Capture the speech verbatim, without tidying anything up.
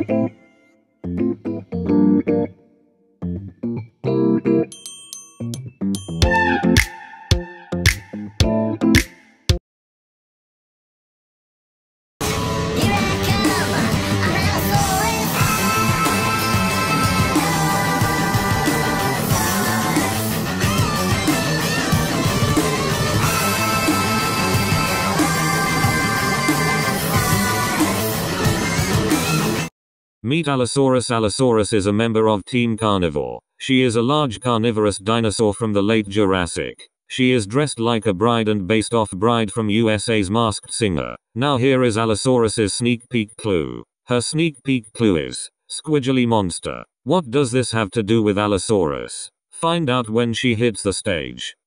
Meet Allosaurus. Allosaurus is a member of Team Carnivore. She is a large carnivorous dinosaur from the late Jurassic. She is dressed like a bride and based off Bride from U S A's Masked Singer. Now here is Allosaurus's sneak peek clue. Her sneak peek clue is Squidgely Monster. What does this have to do with Allosaurus? Find out when she hits the stage.